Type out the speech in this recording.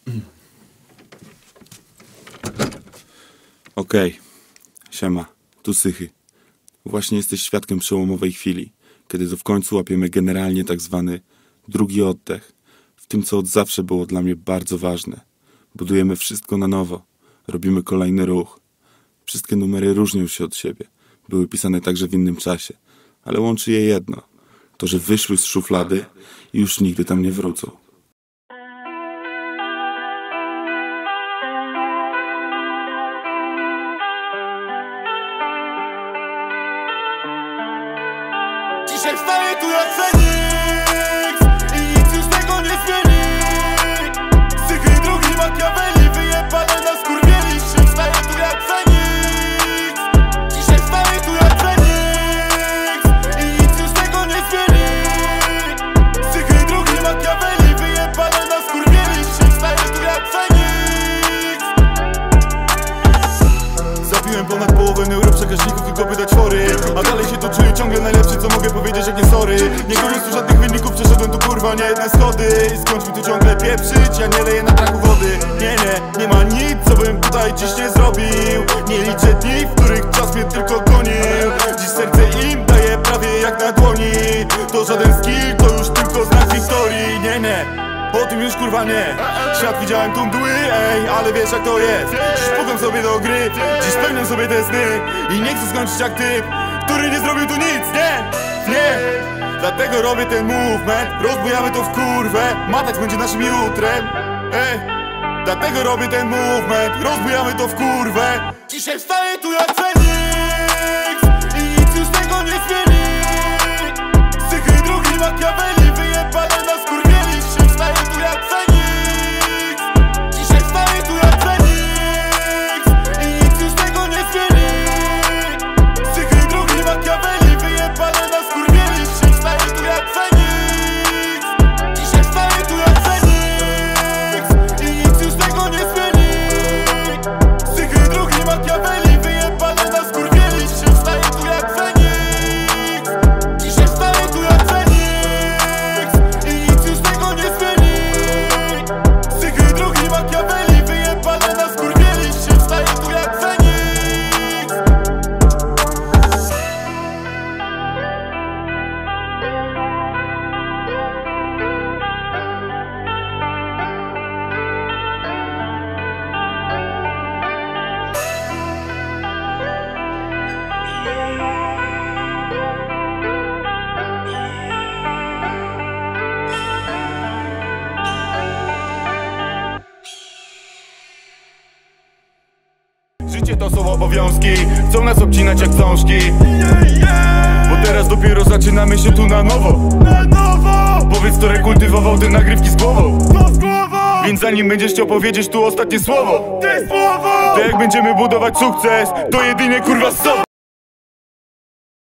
Okej, siema, tu Sychy. Właśnie jesteś świadkiem przełomowej chwili, kiedy to w końcu łapiemy generalnie tak zwany drugi oddech. W tym, co od zawsze było dla mnie bardzo ważne. Budujemy wszystko na nowo. Robimy kolejny ruch. Wszystkie numery różnią się od siebie. Były pisane także w innym czasie. Ale łączy je jedno. To, że wyszły z szuflady i już nigdy tam nie wrócą. Dzisiaj wstaję tu jak Feniks i nic już tego nie zmieni. Sychy drugi Machiavelli, wyjebane na skurwieli. Dzisiaj wstaję tu jak Feniks. Dzisiaj wstaję tu jak Feniks i nic już tego nie zmieni. Sychy drugi Machiavelli, wyjebane na skurwieli. Dzisiaj wstaję tu jak Feniks. Zabiłem ponad połowę neuroprzekaźników, tylko by dać fory. A dalej się to czuję ciągle najlepszy, co mogę powiedzieć, jak nie sorry. Nie gonię tu żadnych wyników, przeszedłem tu kurwa nie jedne schody. I skądś mi tu ciągle pieprzyć, ja nie leję na traku wody. Nie ma nic, co bym tutaj dziś nie zrobił. Nie liczę dni, w których czas mnie tylko gonił. Dziś serce im daje prawie jak na dłoni. To żaden skill, to już tylko znak wiktorii. Po tym już kurwa nie. Świat widziałem tu mdły, ej, ale wiesz jak to jest. Dziś pukam sobie do gry, dziś spełniam sobie te sny. I nie chcę skończyć jak typ, który nie zrobił tu nic, nie. Dlatego robię ten movement, rozbujamy to w kurwę. Matać będzie naszym jutrem, ej. Dlatego robię ten movement, rozbujamy to w kurwę. Dzisiaj wstaję tu jak Feniks i nic już tego nie zmieni. Sychy drugi Machiavelli, wyjebane na skurwieli. Dzisiaj wstaję tu jak Feniks. Dzisiaj wstaję tu jak Feniks i nic już tego nie zmieni. Sychy drugi Machiavelli, wyjebane na skurwieli. Dzisiaj wstaję tu jak Feniks. Dzisiaj wstaję tu jak Feniks i nic już tego nie zmieni. Sychy drugi Machiavelli, wyjebane na skurwieli. Dzisiaj wstaję tu jak Feniks. Dzisiaj wstaję tu jak Feniks i nic już tego nie zmieni. Sychy drugi Machiavelli, wyjebane na skurwieli. Dzisiaj wstaję tu jak Feniks. Życie to są obowiązki, chcą nas obcinać jak książki. Bo teraz dopiero zaczynamy się tu na nowo. Powiedz, kto rekultywował te nagrywki z głową. Więc zanim będziesz chciał powiedzieć tu ostatnie słowo, to jak będziemy budować sukces, to jedynie kurwa z sobą.